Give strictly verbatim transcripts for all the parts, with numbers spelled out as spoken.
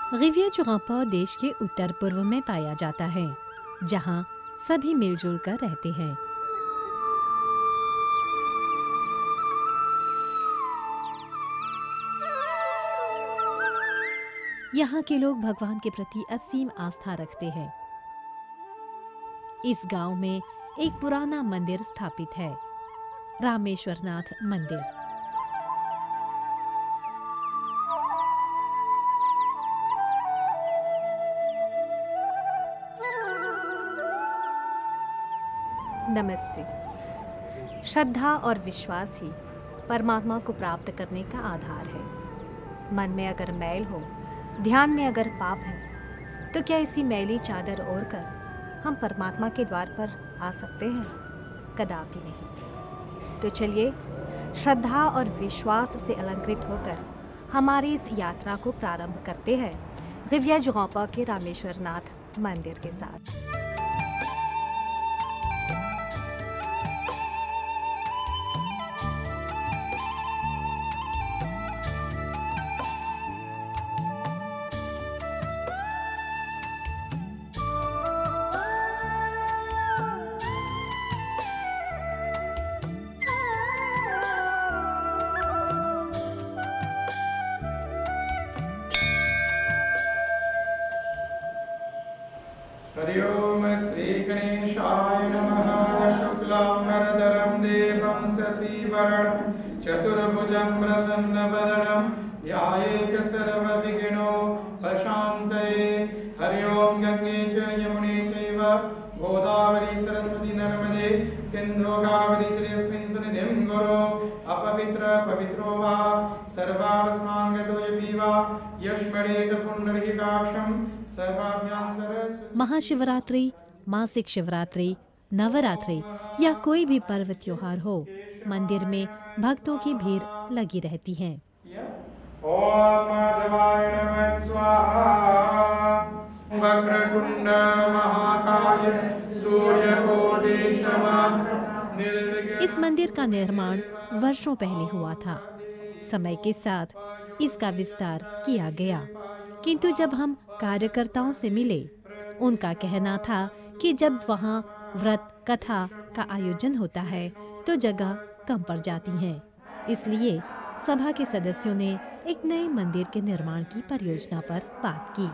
रिविère-du-Rempart देश के उत्तर पूर्व में पाया जाता है, जहाँ सभी मिलजुल कर रहते हैं। यहाँ के लोग भगवान के प्रति असीम आस्था रखते हैं। इस गांव में एक पुराना मंदिर स्थापित है, रामेश्वरनाथ मंदिर। नमस्ते। श्रद्धा और विश्वास ही परमात्मा को प्राप्त करने का आधार है। मन में अगर मैल हो, ध्यान में अगर पाप है, तो क्या इसी मैली चादर ओढ़ कर हम परमात्मा के द्वार पर आ सकते हैं? कदापि नहीं। तो चलिए श्रद्धा और विश्वास से अलंकृत होकर हमारी इस यात्रा को प्रारंभ करते हैं रिविère-du-Rempart के रामेश्वरनाथ मंदिर के साथ। हरि ओम श्री गणेशाय नमः। शुक्लांबरधरं देवं शशिवर्णं चतुर्भुजं प्रसन्नवदनं ध्यायेत् सर्वविघ्नोपशान्तये। हरि ओम गंगे च यमुने चैव गोदावरी सरस्वती नर्मदे सिन्धु कावेरी जलेऽस्मिन् सन्निधिं कुरु। अपवित्र पवित्रो वा सर्वावसाङ्गतो यपि वा यस्मरेत पुण्डरीकाक्षं सर्वाभ्यंतर। महाशिवरात्रि, मासिक शिवरात्रि, नवरात्रि या कोई भी पर्व त्योहार हो, मंदिर में भक्तों की भीड़ लगी रहती है। ओम माधवाय नमः स्वाहा। वक्रतुंड महाकाय सूर्यकोटि समप्रभ निर्विघ्नं। इस मंदिर का निर्माण वर्षों पहले हुआ था। समय के साथ इसका विस्तार किया गया, किंतु जब हम कार्यकर्ताओं से मिले, उनका कहना था कि जब वहाँ व्रत कथा का आयोजन होता है तो जगह कम पड़ जाती है। इसलिए सभा के सदस्यों ने एक नए मंदिर के निर्माण की परियोजना पर बात की।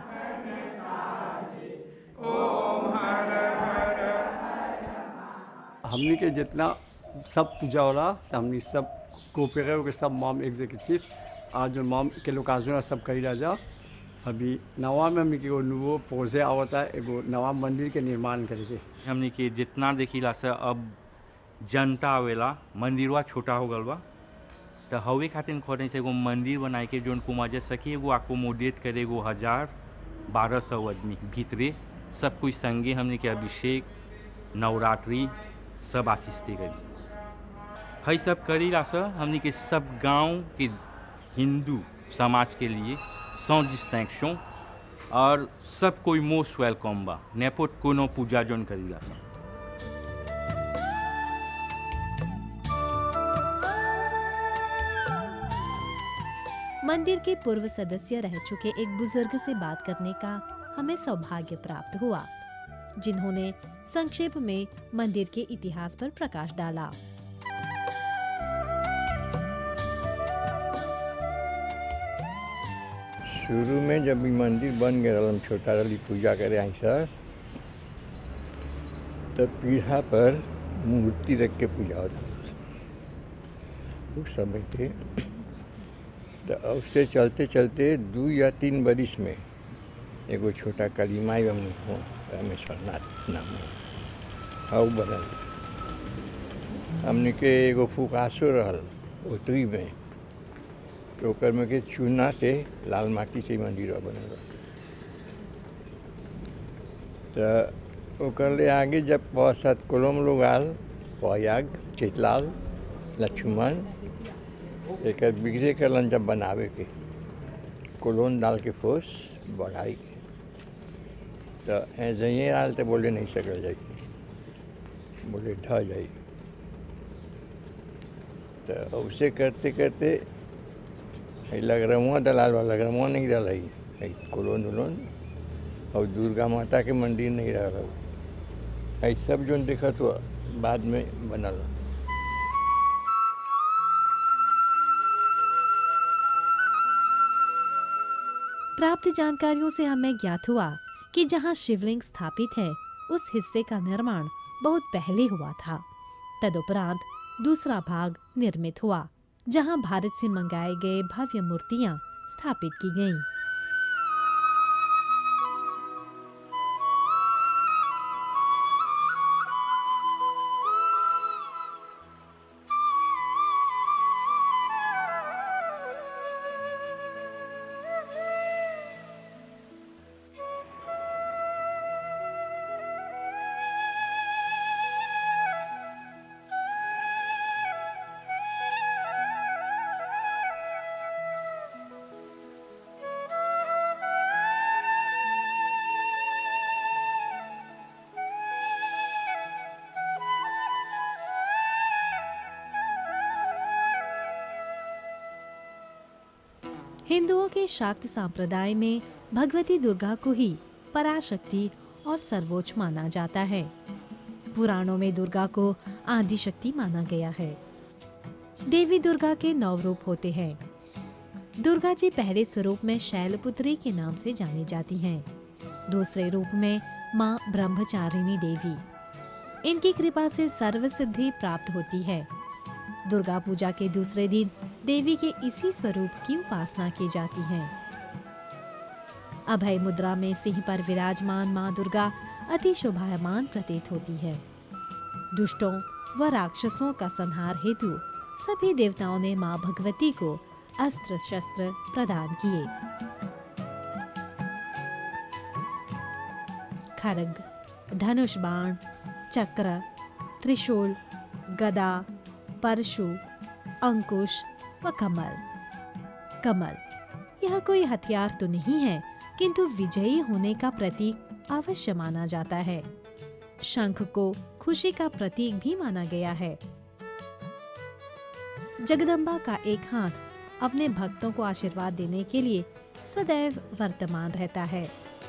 हमने के जितना सब पूजा होला, हमने सब कोऑपरेटिव के सब मॉम एग्जीक्यूटिव आज जो मॉम के लोग आज सब कही राजा। अभी नवा में हमने के वो पोजे आवता है, एगो नवा मंदिर के निर्माण करके हमने के जितना देखिला से अब जनता आवेला, मंदिरवा छोटा हो गल बा, तो हवे खातिर खोदे से एगो मंदिर बनाए के जोन कुमार सके एगो अकोमोडेट करे एगो हजार बारह सौ आदमी भीतरे सब कुछ संगे हमने के अभिषेक नवरात्रि सब आसिस्ते करी है सब करी ला से हमने के सब गांव के हिंदू समाज के लिए सौ डिस्टिंक्शन और सब कोई मोस्ट वेलकम बा। नेपोट कोनो पूजा जोन करी ला सा। मंदिर के पूर्व सदस्य रह चुके एक बुजुर्ग से बात करने का हमें सौभाग्य प्राप्त हुआ, जिन्होंने संक्षेप में मंदिर के इतिहास पर प्रकाश डाला। शुरू में जब ये मंदिर बन गया, हम छोटा रही पूजा करे आई सर, तब पीढ़ा पर मूर्ति रख के पूजा होता उस समय के। तो उससे चलते चलते दो या तीन बरिस में एगो छोटा कलीमाई हमने हो रामेश्वरनाथ नाम हाउ बनल। हमने के एगो फुकासो रहल उतरी में, तो ओकर में के चूना से लाल माटी से मंदिर बनल। तो ओकर ले आगे जब बहुत कोलम लोग आल, पयाग चितलाल लक्ष्मण एक बिगड़े करलन जब बनावे के कोलोन डाल के फोस बढ़ाई के, तो ऐसे ही आल तो बोले नहीं सकल जाई, बोले ढह जाई। तो उसे करते करते लग रहा दलाल वाला लग रहा नहीं डाला ही कोलोन उलोन और दुर्गा माता के मंदिर नहीं रहा। ऐ सब जो देखा तो बाद में बनल। प्राप्त जानकारियों से हमें ज्ञात हुआ कि जहां शिवलिंग स्थापित है उस हिस्से का निर्माण बहुत पहले हुआ था। तदुपरांत दूसरा भाग निर्मित हुआ जहां भारत से मंगाए गए भव्य मूर्तियां स्थापित की गईं। हिंदुओं के शाक्त संप्रदाय में भगवती दुर्गा को ही पराशक्ति और सर्वोच्च माना जाता है। पुराणों में दुर्गा को आदि शक्ति माना गया है। देवी दुर्गा के नौ रूप होते हैं। दुर्गा जी पहले स्वरूप में शैलपुत्री के नाम से जानी जाती हैं। दूसरे रूप में माँ ब्रह्मचारिणी देवी। इनकी कृपा से सर्व सिद्धि प्राप्त होती है। दुर्गा पूजा के दूसरे दिन देवी के इसी स्वरूप की उपासना की जाती है। अभय मुद्रा में सिंह पर विराजमान मां दुर्गा अति शोभायमान प्रतीत होती है। दुष्टों व राक्षसों का संहार हेतु सभी देवताओं ने मां भगवती को अस्त्र शस्त्र प्रदान किए। खड्ग, धनुष बाण, चक्र, त्रिशूल, गदा, परशु, अंकुश व कमल। कमल यह कोई हथियार तो नहीं है, किंतु विजयी होने का प्रतीक अवश्य माना जाता है। शंख को खुशी का प्रतीक भी माना गया है। जगदम्बा का एक हाथ अपने भक्तों को आशीर्वाद देने के लिए सदैव वर्तमान रहता है।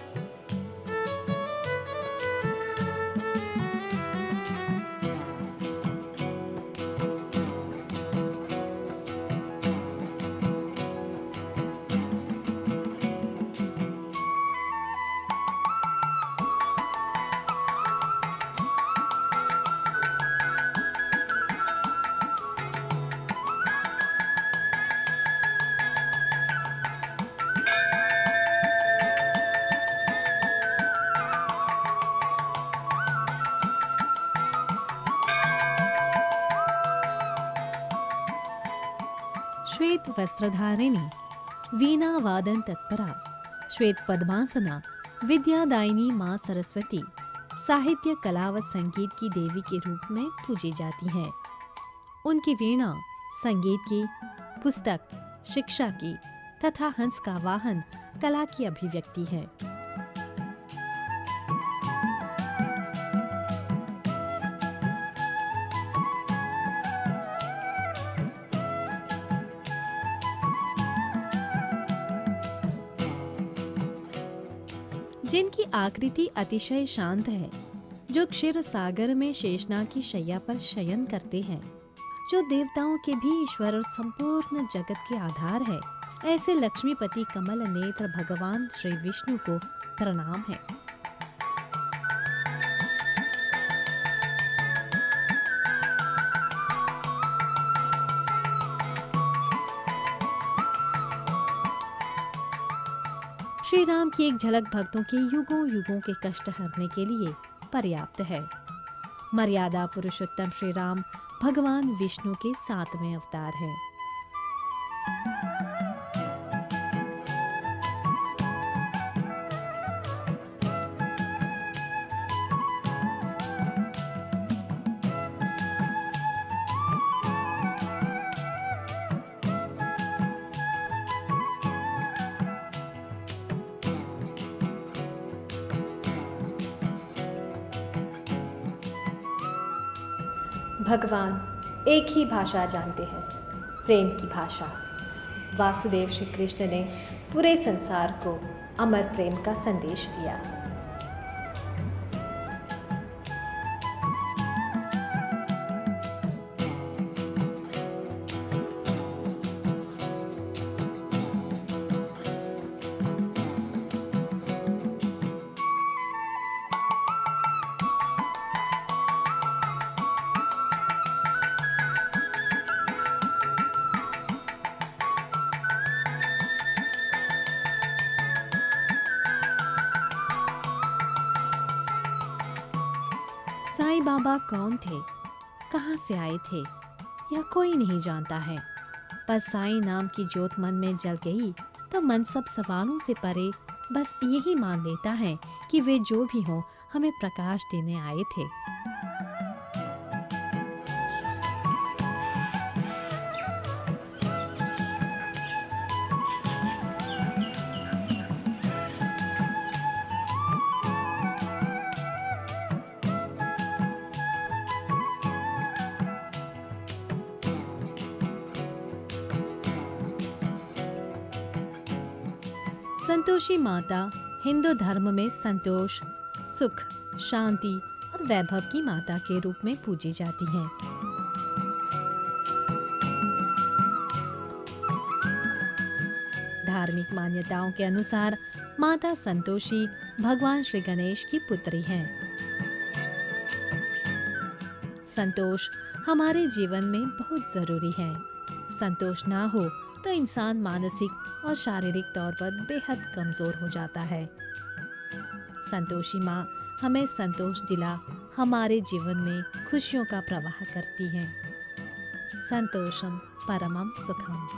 श्वेत वस्त्रधारिणी, वीणा वादन तत्परा, श्वेत पद्मासना, विद्यादायिनी माँ सरस्वती साहित्य, कला व संगीत की देवी के रूप में पूजी जाती हैं। उनकी वीणा संगीत की, पुस्तक शिक्षा की तथा हंस का वाहन कला की अभिव्यक्ति है। जिनकी आकृति अतिशय शांत है, जो क्षीर सागर में शेषनाग की शैया पर शयन करते हैं, जो देवताओं के भी ईश्वर और संपूर्ण जगत के आधार है, ऐसे लक्ष्मीपति कमल नेत्र भगवान श्री विष्णु को प्रणाम है। श्री राम की एक झलक भक्तों के युगों युगों के कष्ट हरने के लिए पर्याप्त है। मर्यादा पुरुषोत्तम श्री राम भगवान विष्णु के सातवें अवतार हैं। भगवान एक ही भाषा जानते हैं, प्रेम की भाषा। वासुदेव श्री कृष्ण ने पूरे संसार को अमर प्रेम का संदेश दिया। साईं बाबा कौन थे, कहाँ से आए थे, यह कोई नहीं जानता है। पर साईं नाम की ज्योत मन में जल गई तो मन सब सवालों से परे बस यही मान लेता है कि वे जो भी हों हमें प्रकाश देने आए थे। संतोषी माता हिंदू धर्म में संतोष, सुख, शांति और वैभव की माता के रूप में पूजी जाती हैं। धार्मिक मान्यताओं के अनुसार माता संतोषी भगवान श्री गणेश की पुत्री हैं। संतोष हमारे जीवन में बहुत जरूरी है। संतोष ना हो तो इंसान मानसिक और शारीरिक तौर पर बेहद कमजोर हो जाता है। संतोषी माँ हमें संतोष दिला हमारे जीवन में खुशियों का प्रवाह करती हैं। संतोषम परमम सुखम।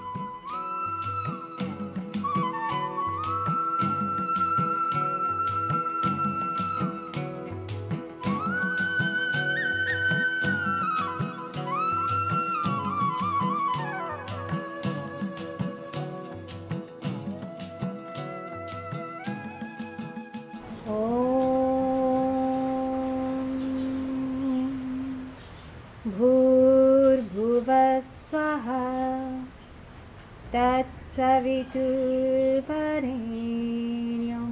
भूर्भुवः स्वः तत्सवितुर्वरेण्यं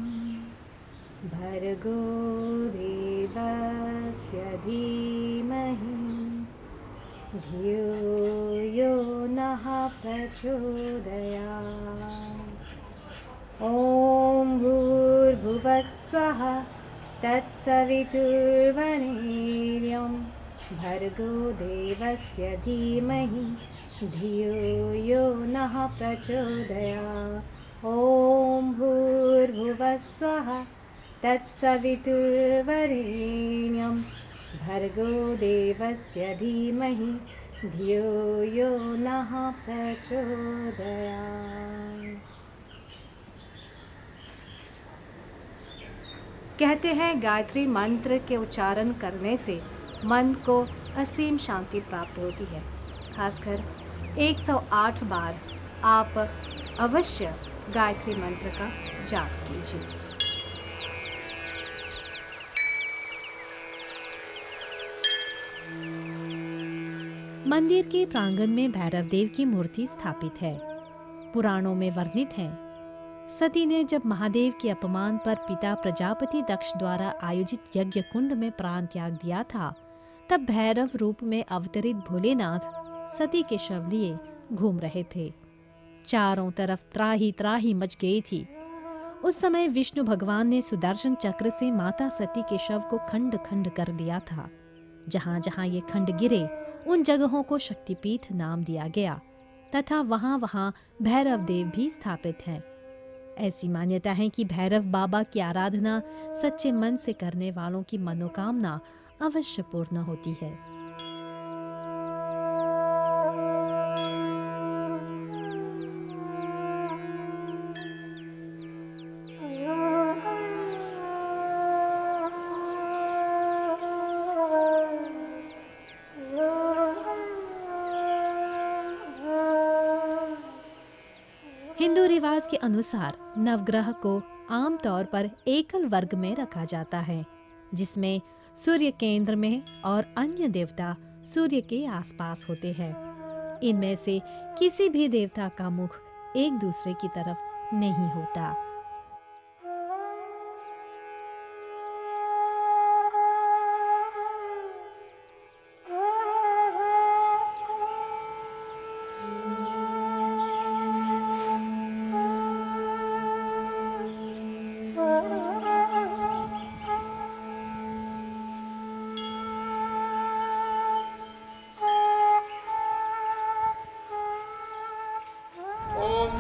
भर्गो देवस्य धीमहि धियो यो नः प्रचोदयात्। ॐ भूर्भुवः स्वः तत्सवितुर्वरेण्यं भर्गो देवस्य धीमहि धियो यो नः प्रचोदयात्। ॐ भूर्भुवः स्वः तत्सवितुर्वरेण्यं भर्गो देवस्य धीमहि धियो यो नः प्रचोदयात्। कहते हैं गायत्री मंत्र के उच्चारण करने से मन को असीम शांति प्राप्त होती है। खासकर एक सौ आठ बार आप अवश्य गायत्री मंत्र का जाप कीजिए। मंदिर के प्रांगण में भैरव देव की मूर्ति स्थापित है। पुराणों में वर्णित है, सती ने जब महादेव के अपमान पर पिता प्रजापति दक्ष द्वारा आयोजित यज्ञ कुंड में प्राण त्याग दिया था, तब भैरव रूप में अवतरित भोलेनाथ सती के शव लिए घूम रहे थे। चारों तरफ त्राही त्राही मच गई थी। उस समय विष्णु भगवान ने सुदर्शन चक्र से माता सती के शव को खंड खंड कर दिया था। जहां जहां ये खंड गिरे उन जगहों को शक्तिपीठ नाम दिया गया तथा वहां वहां भैरव देव भी स्थापित हैं। ऐसी मान्यता है कि भैरव बाबा की आराधना सच्चे मन से करने वालों की मनोकामना अवश्य पूर्ण होती है। हिंदू रिवाज के अनुसार नवग्रह को आमतौर पर एकल वर्ग में रखा जाता है, जिसमें सूर्य केंद्र में और अन्य देवता सूर्य के आसपास होते हैं। इनमें से किसी भी देवता का मुख एक दूसरे की तरफ नहीं होता।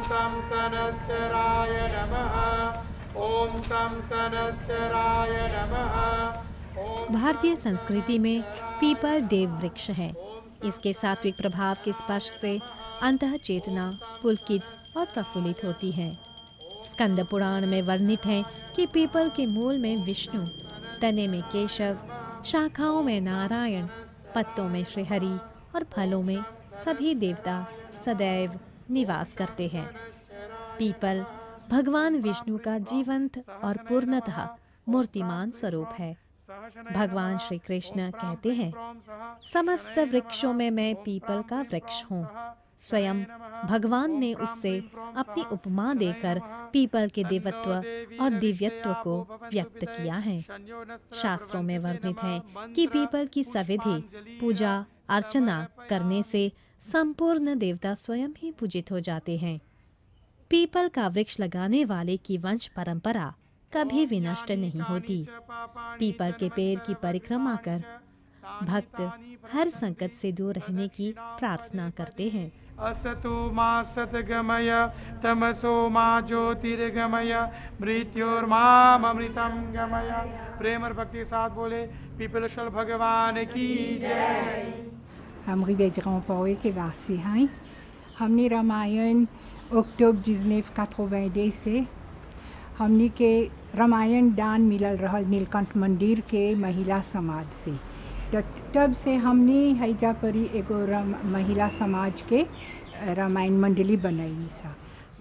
सं सनश्चराय नमः। ओम सं सनश्चराय नमः। भारतीय संस्कृति में पीपल देव वृक्ष है। इसके सात्विक प्रभाव के स्पर्श से अंतः चेतना पुलकित और प्रफुल्लित होती है। स्कंद पुराण में वर्णित है कि पीपल के मूल में विष्णु, तने में केशव, शाखाओं में नारायण, पत्तों में श्रीहरि और फलों में सभी देवता सदैव निवास करते हैं। पीपल भगवान विष्णु का जीवंत और पूर्णतः मूर्तिमान स्वरूप है। भगवान श्री कृष्ण कहते हैं, समस्त वृक्षों में मैं पीपल का वृक्ष हूँ। स्वयं भगवान ने उससे अपनी उपमा देकर पीपल के देवत्व और दिव्यत्व को व्यक्त किया है। शास्त्रों में वर्णित है कि पीपल की सविधि पूजा अर्चना करने से संपूर्ण देवता स्वयं ही पूजित हो जाते हैं। पीपल का वृक्ष लगाने वाले की वंश परंपरा कभी विनष्ट नहीं होती। पीपल के पेड़ की परिक्रमा कर भक्त हर संकट से दूर रहने की प्रार्थना करते हैं। असतो मा सतगमय तमसो मा ज्योतिर्गमय मृत्योर्माम अमृतम गमय। प्रेम और भक्ति के साथ बोले पीपलेश्वर भगवान की जय। हम Rivière-du-Rond-Paris के वासी हैं। हमने रामायण अक्टूबर उन्नीस सौ नवासी से हमने के रामायण दान मिलल रहल नीलकंठ मंदिर के महिला समाज से। तो तब से हमने हैजा परी एगो महिला समाज के रामायण मंडली बनाई सा।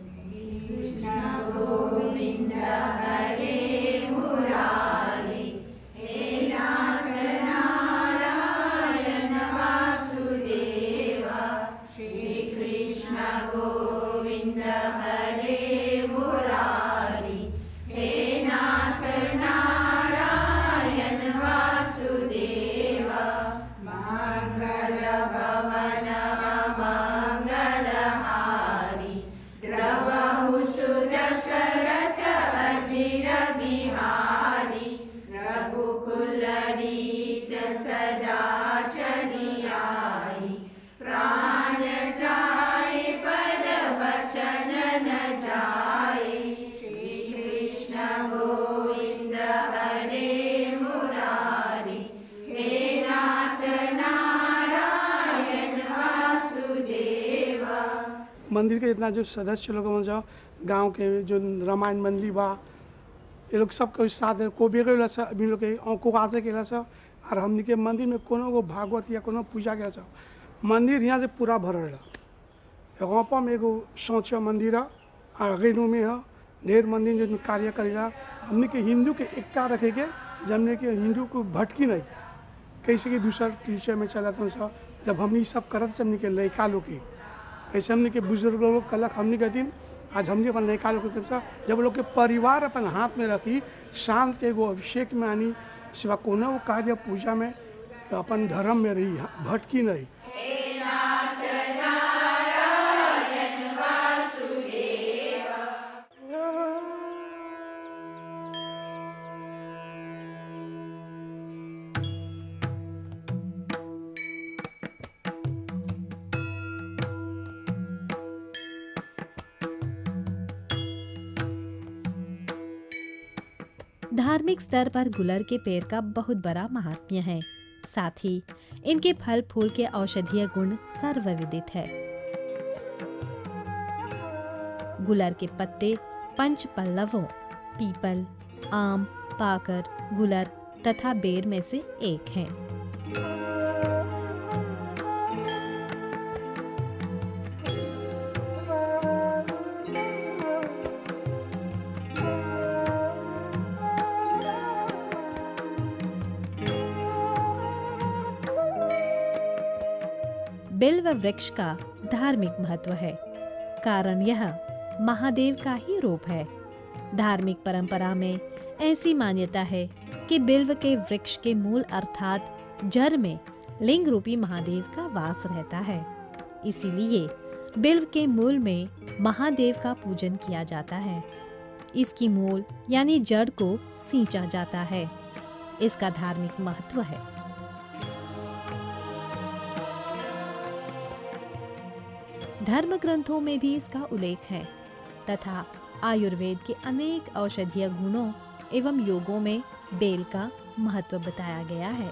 मंदिर के जितना जो सदस्य लोग जो गांव के जो रामायण मंडली बा ये लोग सब के साथ को बेगेला से अभी लोग के को आसे केला से और हमनी के मंदिर में कोनो को भागवत या कोनो पूजा केला से मंदिर यहाँ से पूरा भरल है। यहाँ पर एगो सोचा मंदिर है और गैनों में है ढेर मंदिर जो कार्य करेला। हमने के हिंदू के एकता रखे के जमने के हिंदू को भटकी नहीं कैसे कि दूसरा विषय में चला था। जब हमने सब करत हमने के लड़का लोग के कैसे हमने के बुजुर्ग लोग कलक हमने के दिन आज हमने अपन लड़का लोग के जब लोग के परिवार अपन हाथ में रखी शांत के एगो अभिषेक में आनी सिवा कोनो वो कार्य पूजा में तो अपन धर्म में रही भटकी नहीं। धार्मिक स्तर पर गुलर के पेड़ का बहुत बड़ा महात्म्य है। साथ ही इनके फल फूल के औषधीय गुण सर्वविदित है। गुलर के पत्ते पंच पल्लवों पीपल, आम, पाकर, गुलर तथा बेर में से एक हैं। बिल्व वृक्ष का धार्मिक महत्व है, कारण यह महादेव का ही रूप है। धार्मिक परंपरा में ऐसी मान्यता है कि बिल्व के वृक्ष के मूल अर्थात जड़ में लिंग रूपी महादेव का वास रहता है। इसीलिए बिल्व के मूल में महादेव का पूजन किया जाता है। इसकी मूल यानी जड़ को सींचा जाता है। इसका धार्मिक महत्व है। धर्म ग्रंथों में भी इसका उल्लेख है तथा आयुर्वेद के अनेक औषधीय गुणों एवं योगों में बेल का महत्व बताया गया है।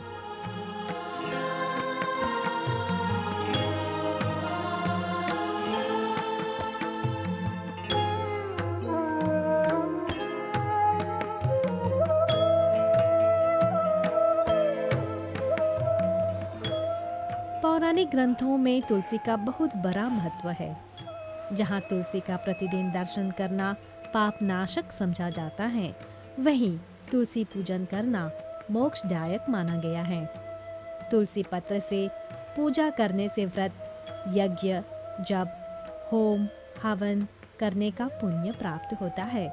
पौराणिक ग्रंथों में तुलसी का बहुत बड़ा महत्व है। जहाँ तुलसी का प्रतिदिन दर्शन करना पाप नाशक समझा जाता है, वहीं तुलसी पूजन करना मोक्षदायक माना गया है। तुलसी पत्र से पूजा करने से व्रत, यज्ञ, जप, होम, हवन करने का पुण्य प्राप्त होता है।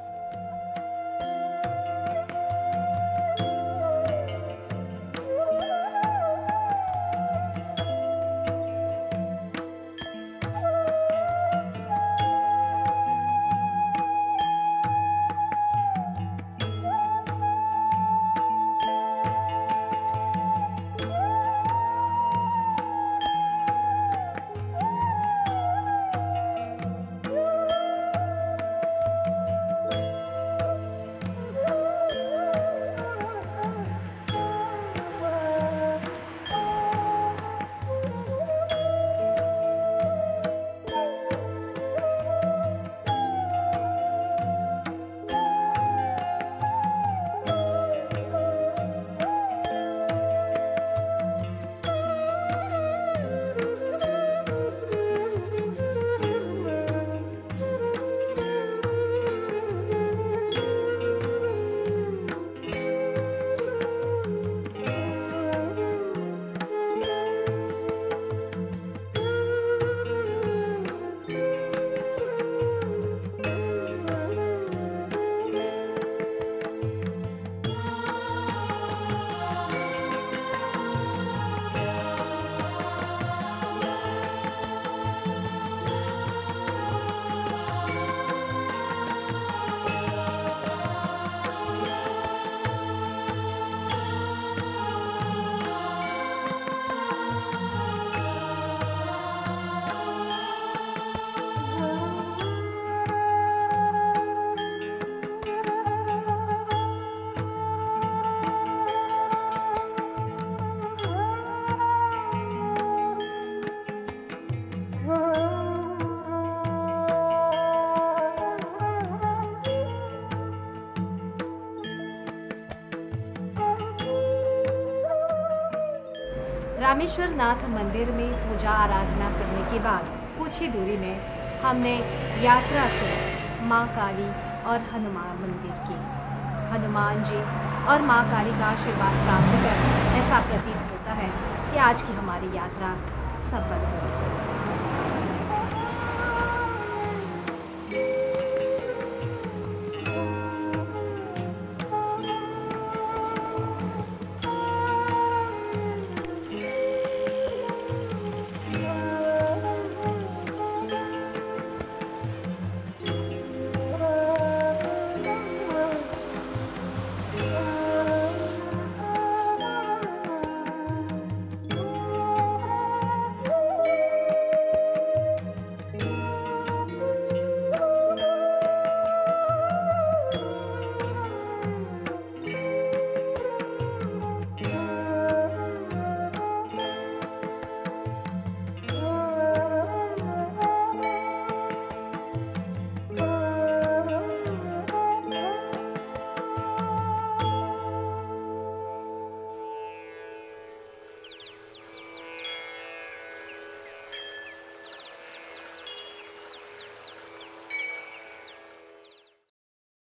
रामेश्वर नाथ मंदिर में पूजा आराधना करने के बाद कुछ ही दूरी में हमने यात्रा की माँ काली और हनुमान मंदिर की। हनुमान जी और माँ काली का आशीर्वाद प्राप्त कर ऐसा प्रतीत होता है कि आज की हमारी यात्रा सफल हुई।